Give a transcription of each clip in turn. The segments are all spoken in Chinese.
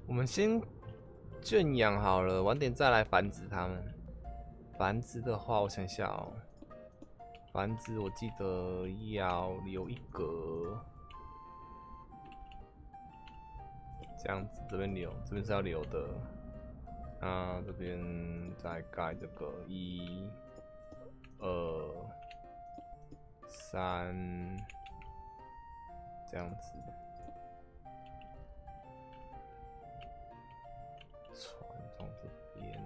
我们先圈养好了，晚点再来繁殖它们。繁殖的话，我想一下哦，繁殖我记得要留一格，这样子这边留，这边是要留的。那这边再盖这个1、2、3，这样子。船从这边。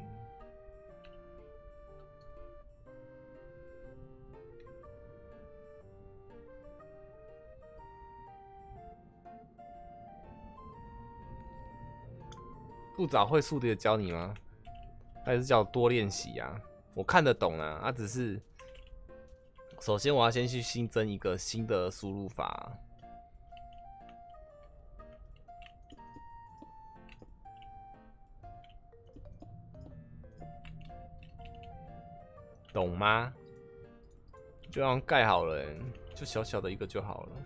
不早会速地的教你吗？还是叫多练习啊？我看得懂啊，只是首先我要先去新增一个新的输入法。懂吗？就让盖好了，就小小的一个就好了。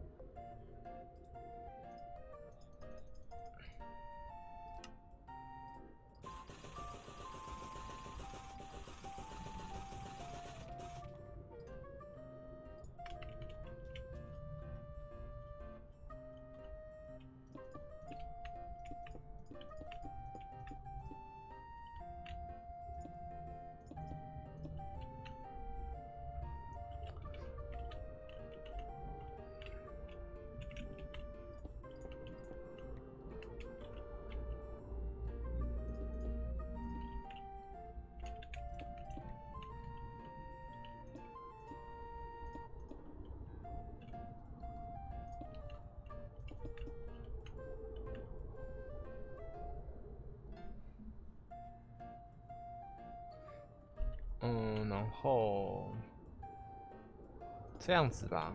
然后这样子吧，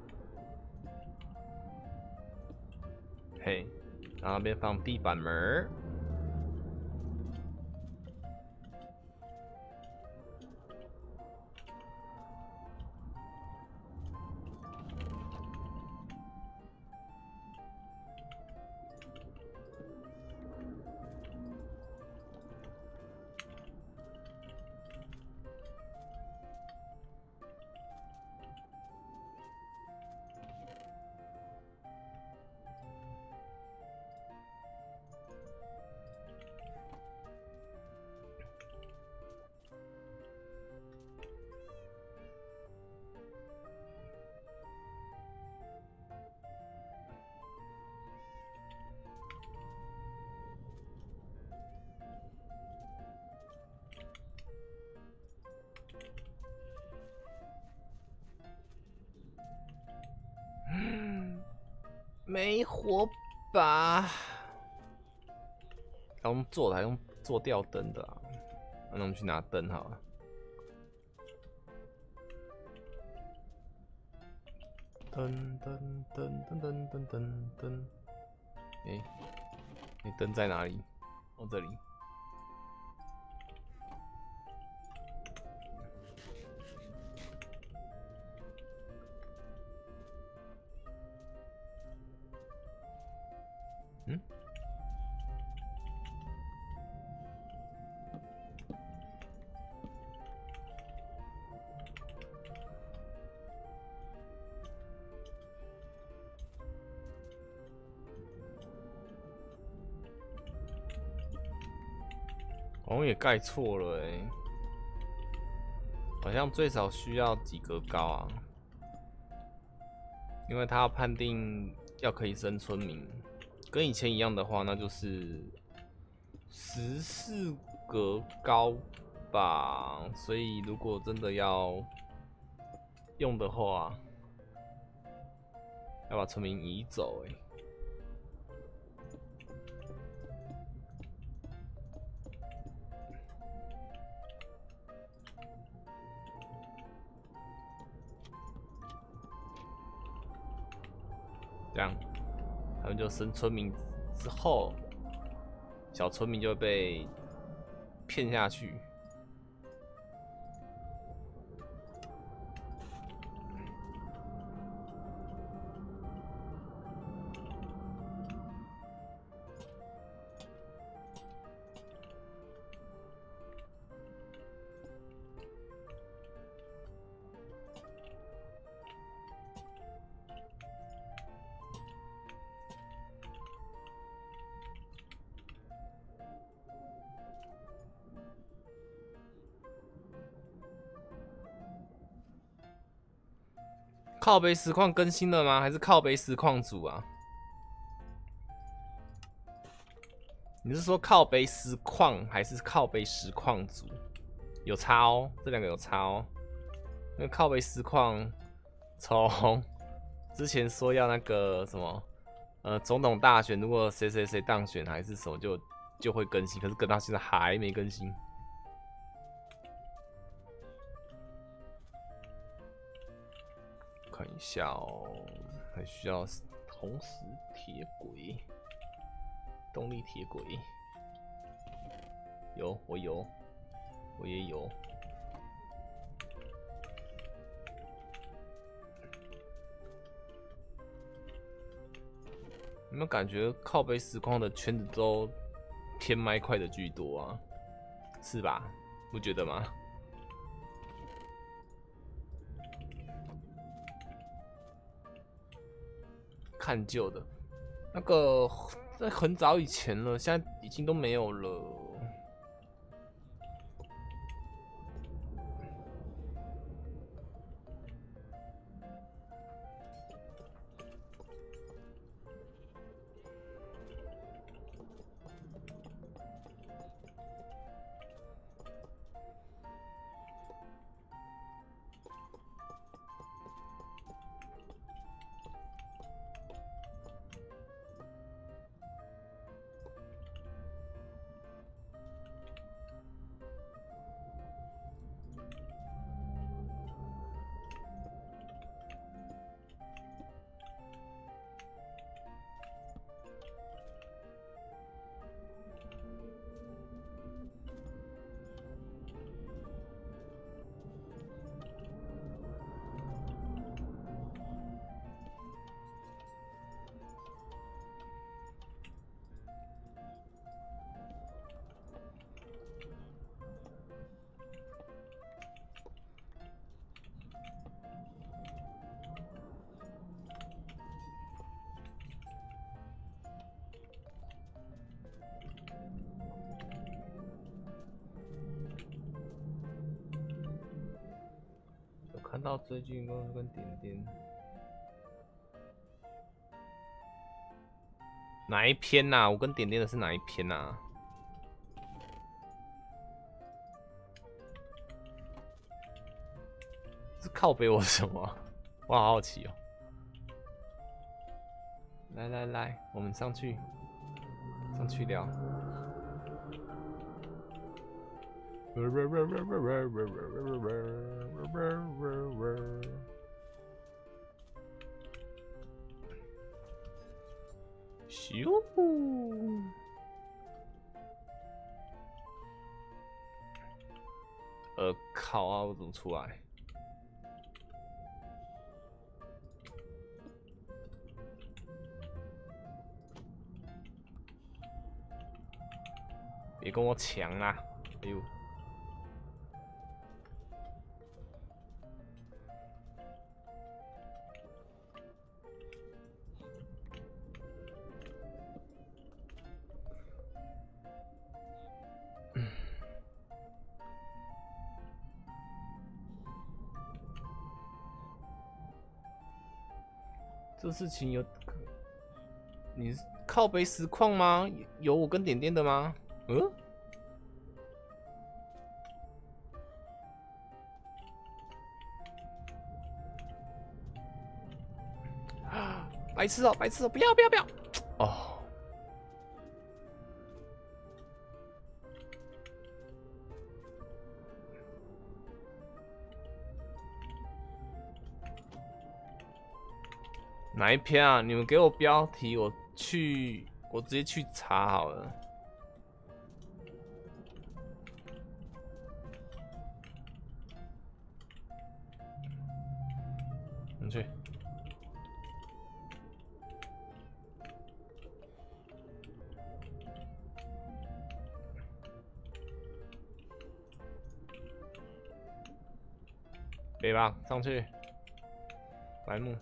嘿，然后那边放地板门儿。没火把，要用做的还用做吊灯的啊？那我们去拿灯好了。灯灯灯灯灯灯灯灯，灯在哪里？哦，这里。嗯？好像也盖错了好像最少需要几格高啊？因为他要判定要可以生村民，跟以前一样的话，那就是14格高吧。所以如果真的要用的话，要把村民移走这样他们就生村民之后，小村民就会被骗下去。 靠背实况更新了吗？还是靠背实况组啊？你是说靠背实况还是靠背实况组？有差哦，这两个有差哦。因为靠背实况从之前说要那个什么，总统大选，如果谁谁谁当选还是什么就会更新，可是跟到现在还没更新。看一下哦，还需要红石铁轨、动力铁轨。有，我有，我也有。有没有感觉靠背实况的圈子都偏麦块的居多啊？是吧？不觉得吗？看旧的，那个在很早以前了，现在已经都没有了。有看到追剧跟点点哪一篇呐、啊？我跟点点的是哪一篇呐、啊？是靠背我什么？我好好奇哦。来来来，我们上去聊。咻！靠啊！我怎么出来？别跟我抢啦！哎呦！这事情有你是靠背实况吗？有我跟点点的吗？嗯？白痴哦、白痴哦、不要不要不要！哦，哪一篇啊？你们给我标题，我直接去查好了。你去。北吧，上去。白木。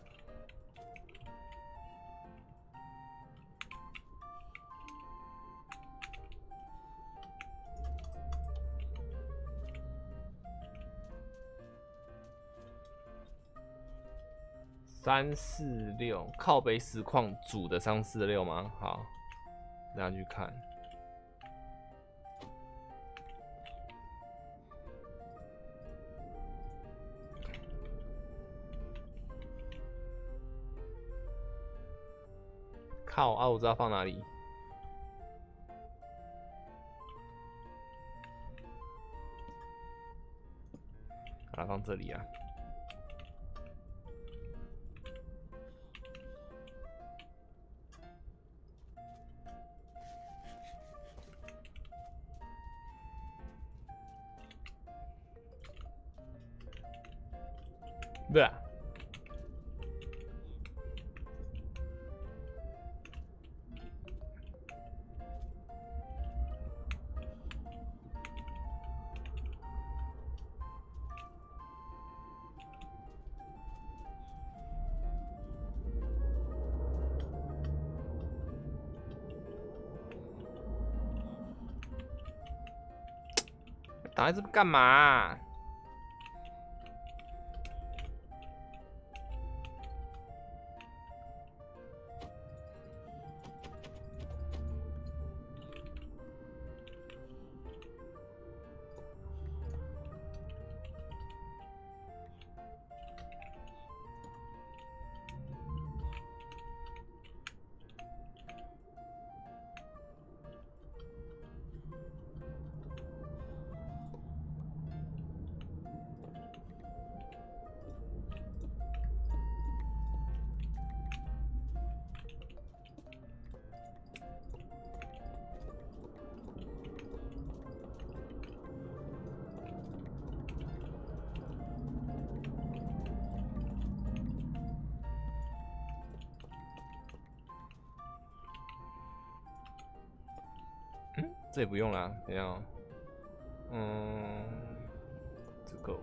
346靠背实况组的346吗？好，这样去看。靠啊！我知道放哪里。把它放这里啊。对啊。挡在这边干嘛啊？这也不用啦，等一下哦。这够。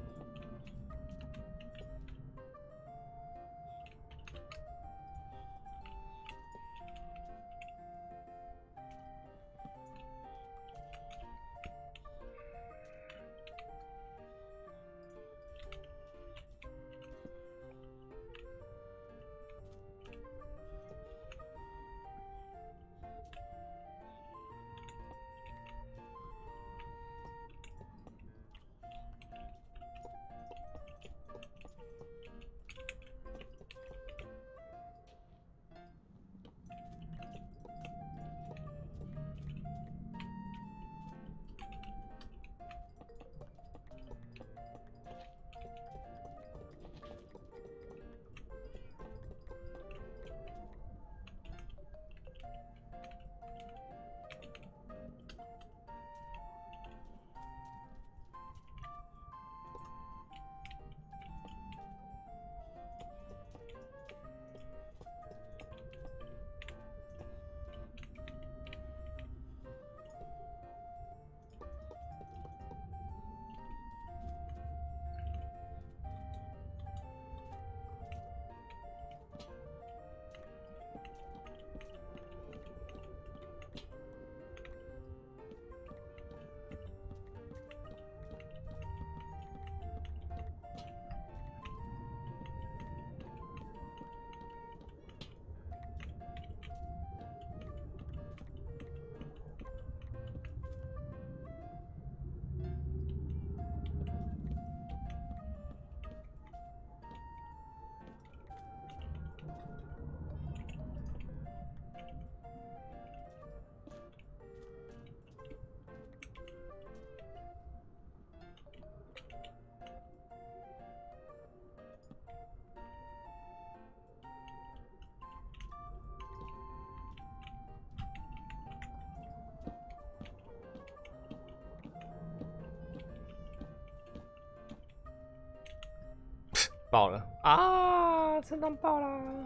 爆了啊！震荡爆啦！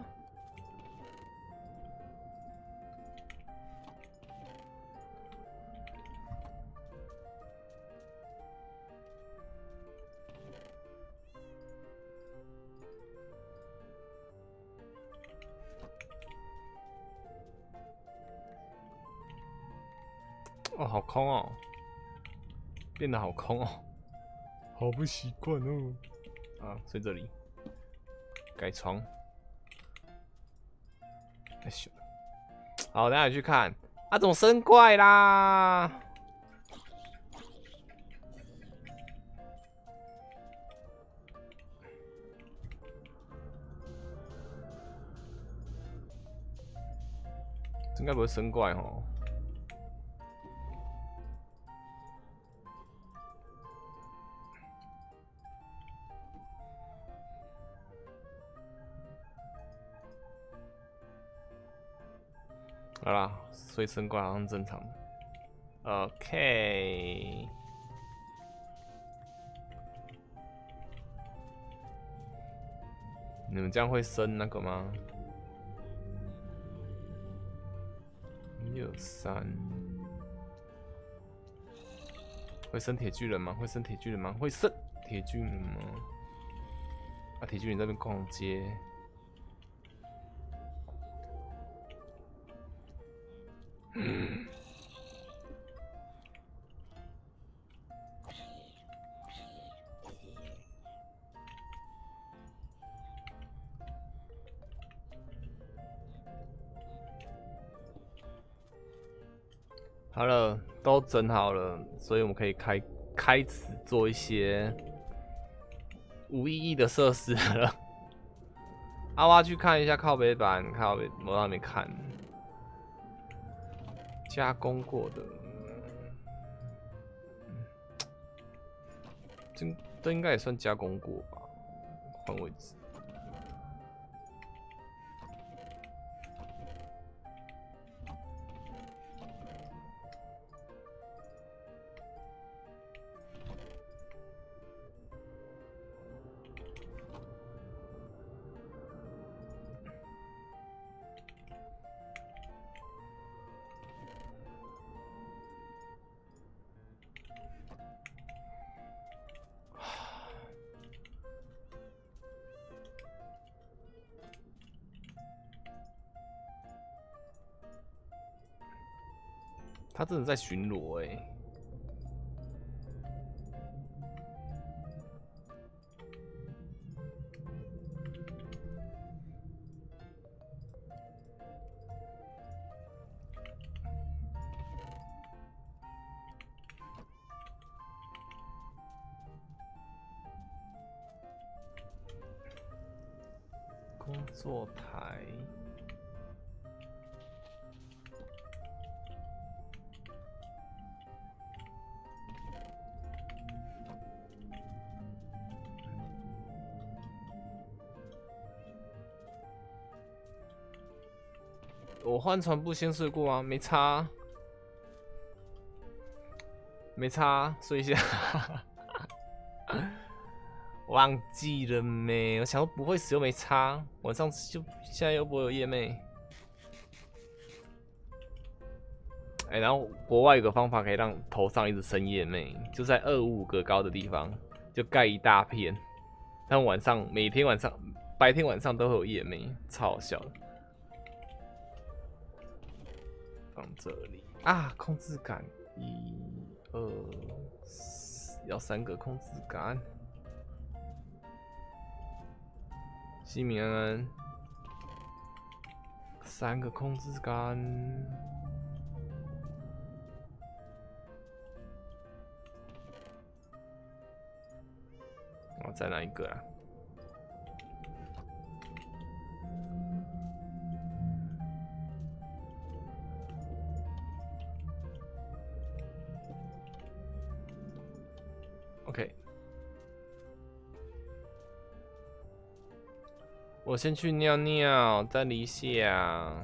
哦，好空哦，变得好空哦，好不习惯哦。啊，睡这里。 改床。哎咻！好，等下去看。啊，怎么生怪啦？应该不会生怪哦。好啦，所以生怪好像正常的。OK。你们这样会生那个吗？1、2、3，会生铁巨人吗？会生铁巨人吗？会生铁巨人吗？啊，铁巨人在那边逛街。好了，都整好了，所以我们可以开始做一些无意义的设施了。阿蛙去看一下靠北版，我还没看，加工过的，这应该也算加工过吧？换位置。他真的在巡逻哎、欸。工作台。我换船不先睡过啊，没差，没差，睡一下。忘记了没？我想说不会死又没差，晚上就现在又不会有夜妹。哎、然后国外有个方法可以让头上一直生夜妹，就在255个高的地方就盖一大片，但晚上每天晚上、白天晚上都会有夜妹，超好笑的。放这里啊，控制杆1、2、要3个控制杆。西米安安，3个控制杆。我再拿一个啊。OK， 我先去尿尿，再离下。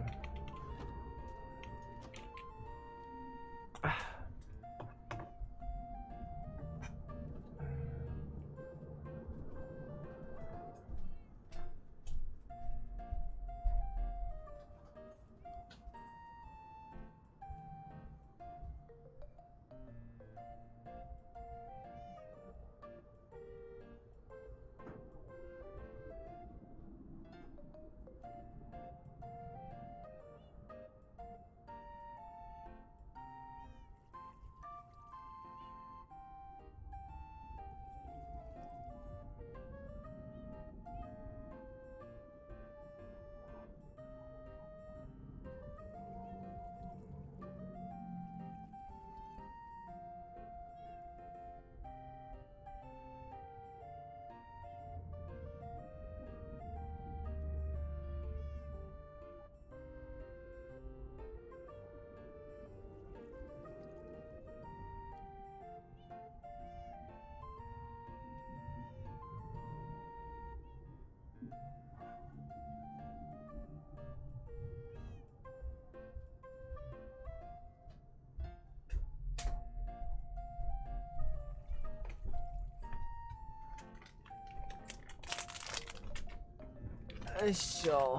哎呦，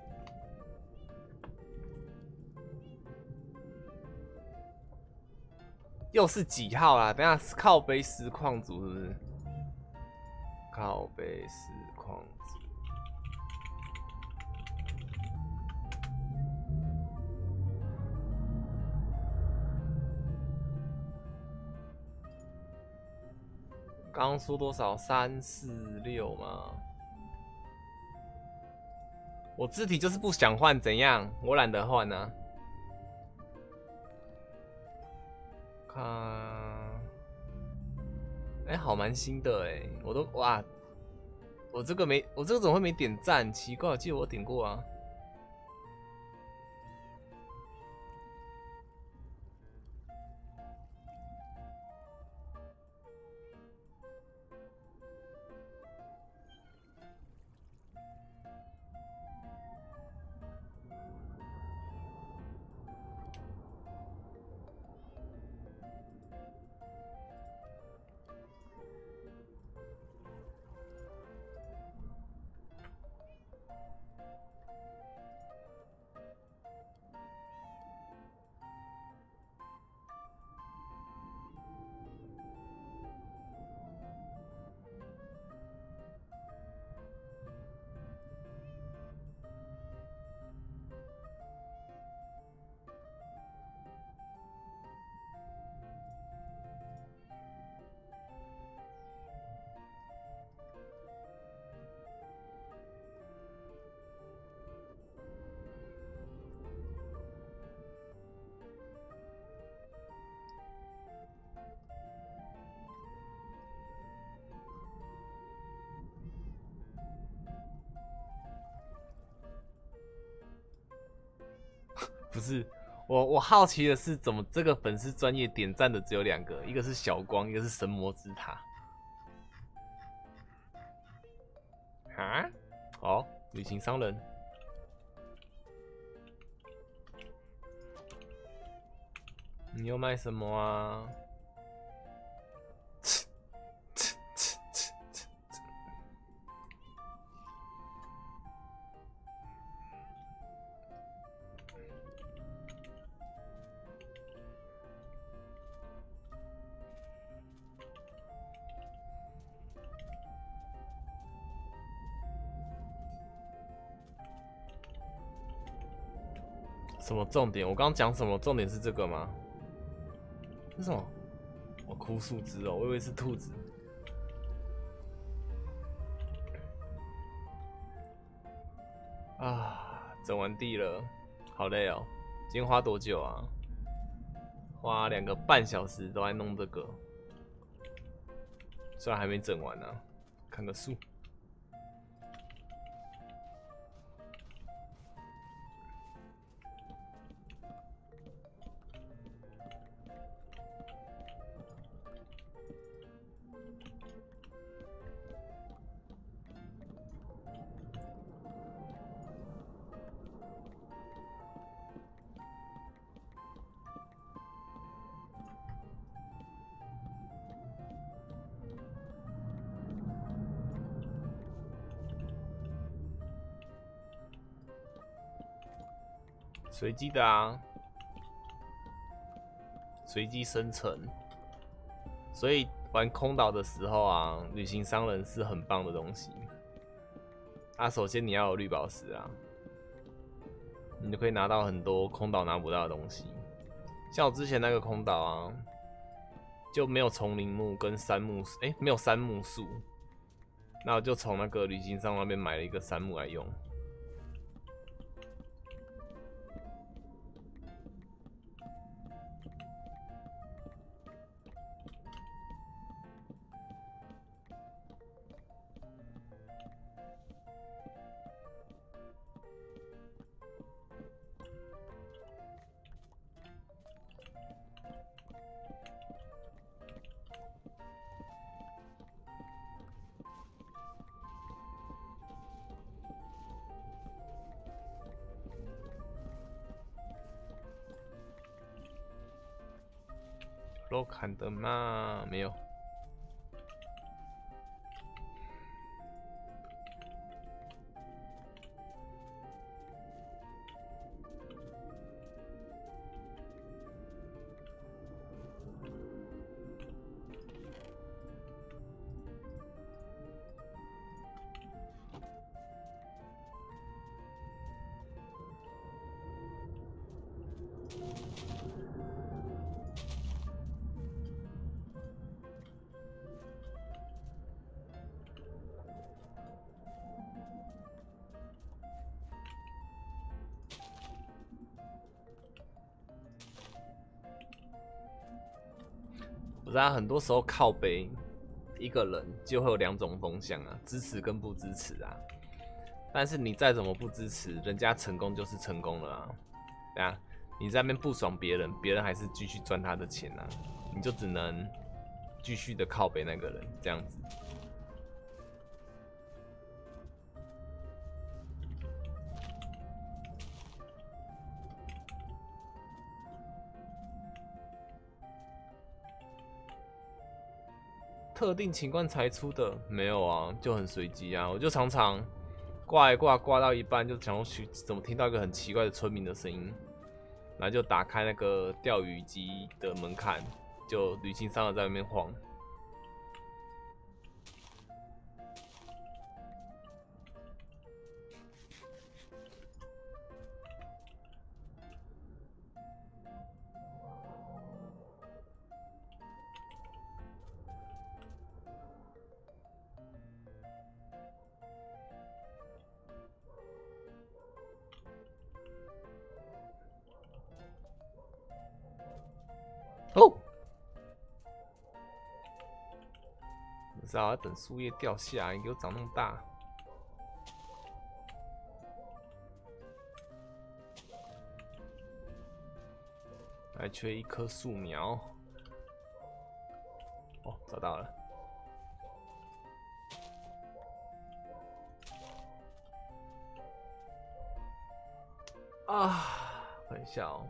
又是几号啦？等一下是靠背实况组是不是？靠背实况组。刚刚说多少？3、4、6吗？我字体就是不想换，怎样？我懒得换啊。看，哎，好蛮新的哎，我都哇，我这个怎么会没点赞？奇怪，我记得我点过啊。不是，我好奇的是，怎么这个粉丝专业点赞的只有2个，一个是小光，一个是神魔之塔。啊？好，旅行商人。你又卖什么啊？什么重点？我刚刚讲什么？重点是这个吗？是什么？我枯树枝哦，我以为是兔子。啊，整完地了，好累哦。今天花多久啊？花2个半小时都在弄这个，虽然还没整完呢、啊，看个数。随机的啊，随机生成。所以玩空岛的时候啊，旅行商人是很棒的东西。啊，首先你要有绿宝石啊，你就可以拿到很多空岛拿不到的东西。像我之前那个空岛啊，就没有丛林木跟杉木，没有杉木树，那我就从那个旅行商那边买了一个杉木来用。肉砍的吗？没有。 不是啊，很多时候靠北一个人就会有2种风向啊，支持跟不支持啊。但是你再怎么不支持，人家成功就是成功了啊，对啊，你在那边不爽别人，别人还是继续赚他的钱啊，你就只能继续的靠北那个人这样子。特定情况才出的没有啊，就很随机啊。我就常常挂一挂到一半，就想要去怎么听到一个很奇怪的村民的声音，然后就打开那个钓鱼机的门槛，就旅行商在那边晃。哦，不知道要等树叶掉下来，你给我长那么大。还缺1棵树苗。哦，找到了。啊，看一下哦。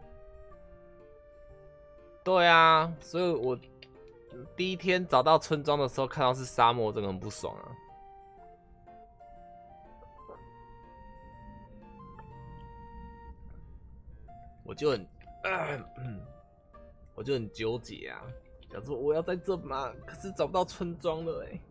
对啊，所以我第一天找到村庄的时候，看到是沙漠，真的很不爽啊。我就很纠结啊，想说我要在这嘛，可是找不到村庄了哎。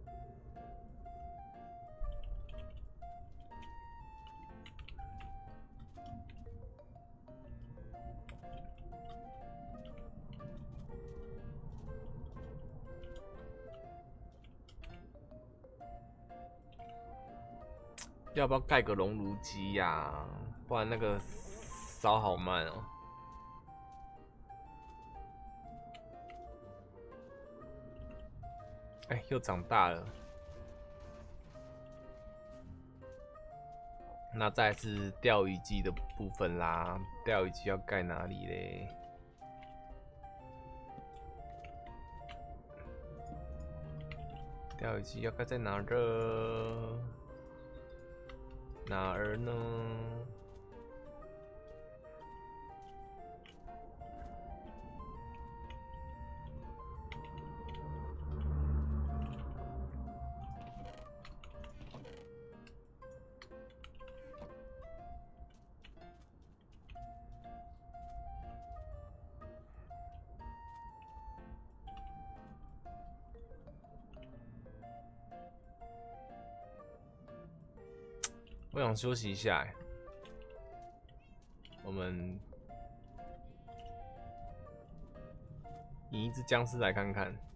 要不要盖个熔炉机呀？不然那个烧好慢哦。哎，又长大了。那再来是钓鱼机的部分啦，钓鱼机要盖哪里嘞？钓鱼机要盖在哪儿？哪儿呢？我想休息一下，我们引一只僵尸来看看。